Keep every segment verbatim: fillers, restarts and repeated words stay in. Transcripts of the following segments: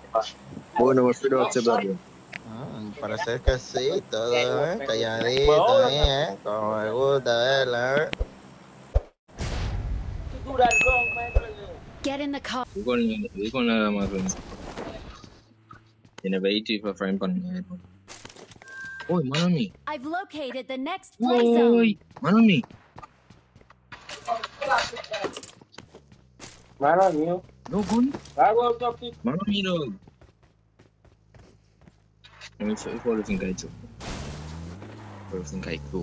Bueno, me fui a brother. Mm, parece que sí, todo, ¿eh? Calladito, ¿eh? Como me gusta verla, ¿eh? Get in the car. We're going we're going to Amazon. In a very cheap friend pan. Oh, man on me. I've located the next play Oh, zone. man on me. Man on you. No gun. I will talk to Man on me, dog. Let me follow think I took. Follow think I took.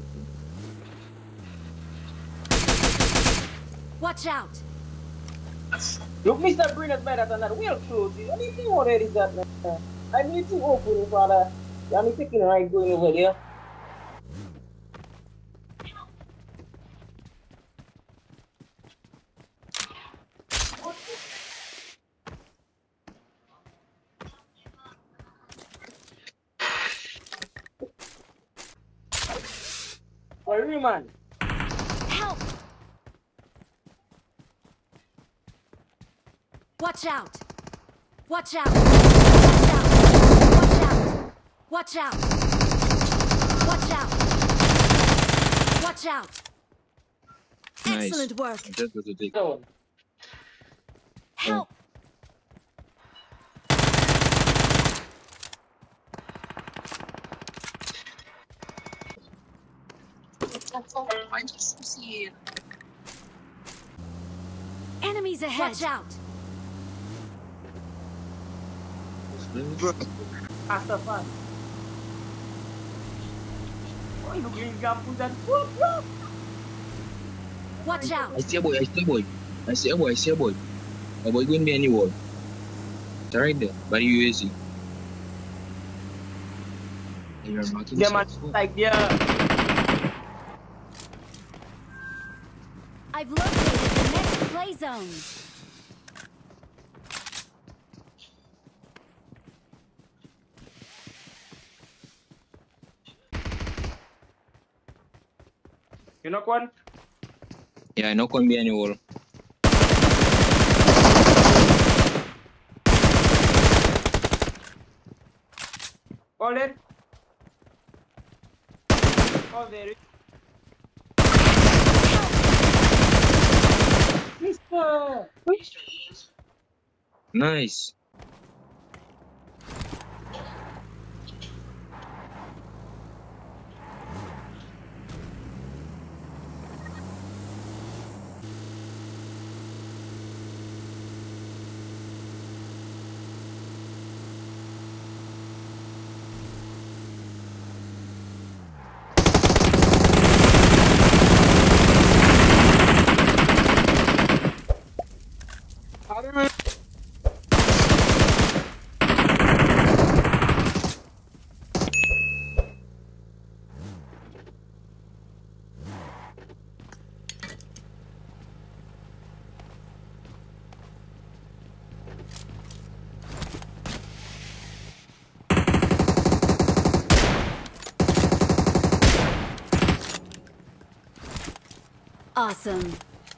Watch out. Look, Mister Green is better than that. We'll close it. I need to know where is that, man. I need to open it, father. I'm taking the right going over there. For real, man. Help. Watch out. Watch out. Watch out. Watch out. Watch out. Nice. Excellent work. Just go to take. So, Help. Enemies ahead. Watch out. after fun. Oh, you green gum put that foot, bro. Watch out. I see a boy, I see a boy. I see a boy, I see a boy. A boy going behind the wall. It's right there, by the U S C. And you're marking Yeah, man, like, yeah. I've located the next play zone. You knock one? Yeah, I knock one behind the wall. Hold it. Oh, there it is. Mister! Nice. Awesome.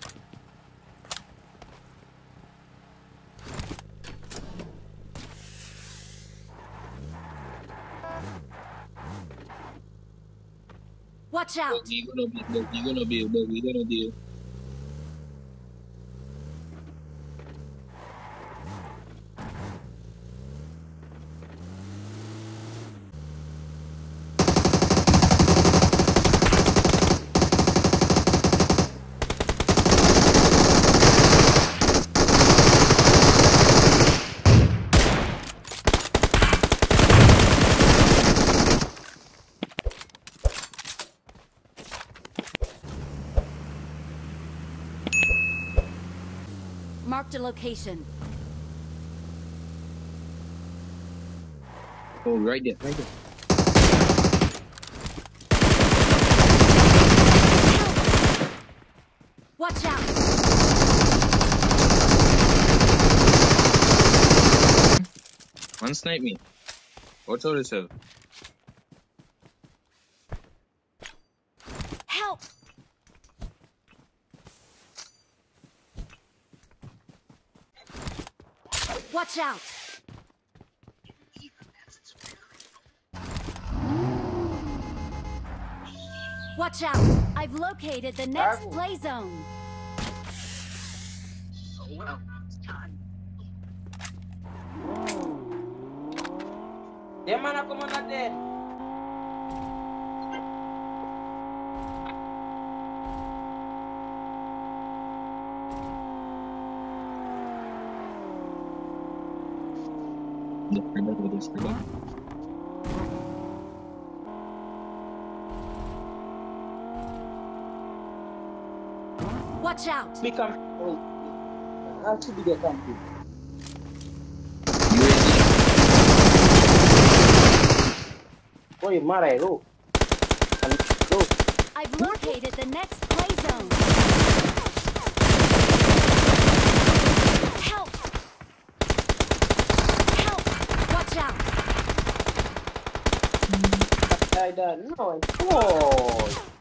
Watch out. You're gonna be, you're gonna be, you're gonna be. Marked a location. Oh, right there, right there. Watch out. One snipe me. What's all this? Help. Watch out. Watch out! I've located the next Bravo. play zone. Them man are coming at dead. Disregard, disregard. Watch out! Big camp. How should be the camp? U A V. Boy, Mara, go. Go. I've located the next play zone. Help! Help! Watch out! I don't know. Oh.